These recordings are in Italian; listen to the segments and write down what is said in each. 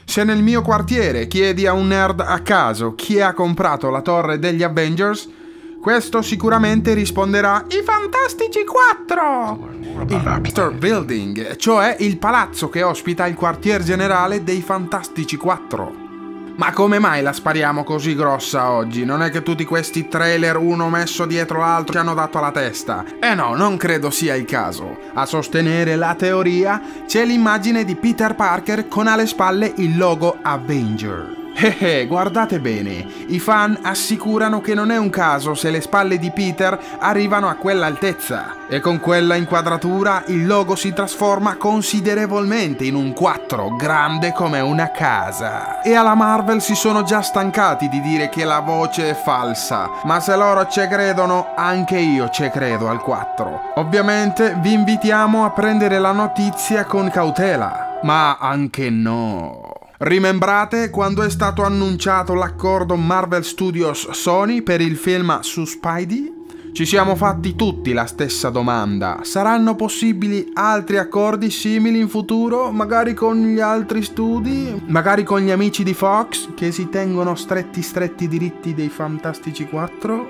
Se nel mio quartiere chiedi a un nerd a caso chi ha comprato la torre degli Avengers, questo sicuramente risponderà i Fantastici 4! Il Master Building, cioè il palazzo che ospita il quartier generale dei Fantastici 4. Ma come mai la spariamo così grossa oggi? Non è che tutti questi trailer uno messo dietro l'altro ci hanno dato alla testa? Eh no, non credo sia il caso. A sostenere la teoria c'è l'immagine di Peter Parker con alle spalle il logo Avenger. Guardate bene, i fan assicurano che non è un caso se le spalle di Peter arrivano a quell'altezza e con quella inquadratura il logo si trasforma considerevolmente in un 4 grande come una casa. E alla Marvel si sono già stancati di dire che la voce è falsa, ma se loro ci credono, anche io ci credo al 4. Ovviamente vi invitiamo a prendere la notizia con cautela, ma anche no. Rimembrate quando è stato annunciato l'accordo Marvel Studios-Sony per il film su Spidey? Ci siamo fatti tutti la stessa domanda. Saranno possibili altri accordi simili in futuro? Magari con gli altri studi? Magari con gli amici di Fox che si tengono stretti i diritti dei Fantastici 4?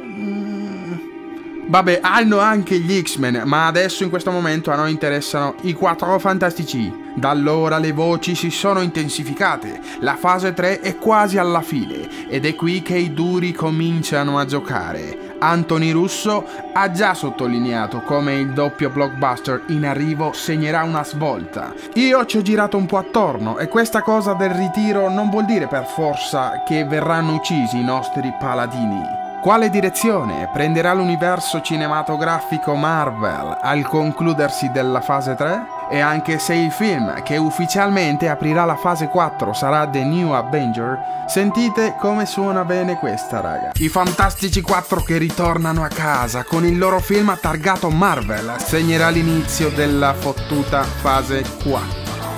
Vabbè, hanno anche gli X-Men, ma adesso in questo momento a noi interessano i 4 Fantastici. Da allora le voci si sono intensificate, la fase 3 è quasi alla fine ed è qui che i duri cominciano a giocare. Anthony Russo ha già sottolineato come il doppio blockbuster in arrivo segnerà una svolta. Io ci ho girato un po' attorno e questa cosa del ritiro non vuol dire per forza che verranno uccisi i nostri paladini. Quale direzione prenderà l'universo cinematografico Marvel al concludersi della fase 3? E anche se il film che ufficialmente aprirà la fase 4 sarà The New Avenger, sentite come suona bene questa, raga. I Fantastici 4 che ritornano a casa con il loro film targato Marvel segnerà l'inizio della fottuta fase 4.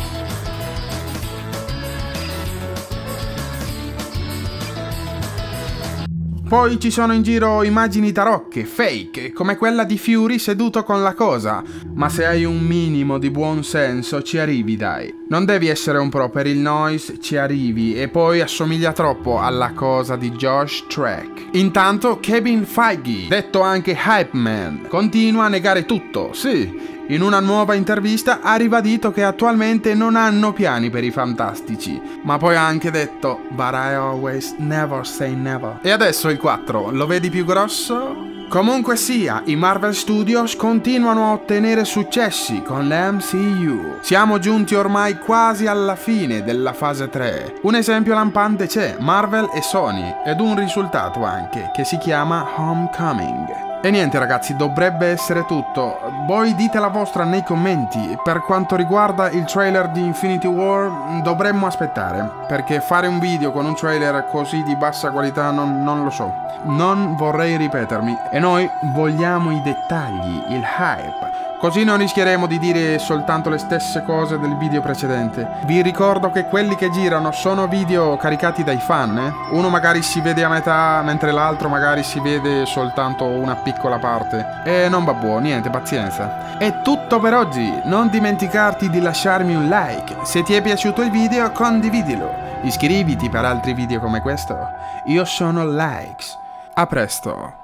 Poi ci sono in giro immagini tarocche, fake, come quella di Fury seduto con la cosa. Ma se hai un minimo di buon senso ci arrivi, dai. Non devi essere un pro per il noise, ci arrivi, e poi assomiglia troppo alla cosa di Josh Trank. Intanto Kevin Feige, detto anche Hype Man, continua a negare tutto, sì. In una nuova intervista ha ribadito che attualmente non hanno piani per i Fantastici, ma poi ha anche detto "But I always never say never". E adesso il 4, lo vedi più grosso? Comunque sia, i Marvel Studios continuano a ottenere successi con l'MCU. Siamo giunti ormai quasi alla fine della fase 3. Un esempio lampante c'è, Marvel e Sony, ed un risultato anche, che si chiama Homecoming. E niente ragazzi, dovrebbe essere tutto. Voi dite la vostra nei commenti. Per quanto riguarda il trailer di Infinity War, dovremmo aspettare, perché fare un video con un trailer così di bassa qualità non lo so. Non vorrei ripetermi. E noi vogliamo i dettagli, il hype. Così non rischieremo di dire soltanto le stesse cose del video precedente. Vi ricordo che quelli che girano sono video caricati dai fan, Uno magari si vede a metà, mentre l'altro magari si vede soltanto una piccola parte. E non va buono, niente, pazienza. È tutto per oggi. Non dimenticarti di lasciarmi un like. Se ti è piaciuto il video, condividilo. Iscriviti per altri video come questo. Io sono Likes. A presto.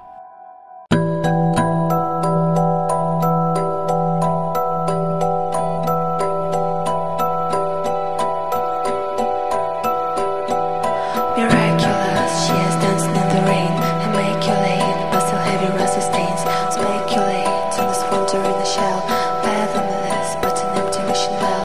Shell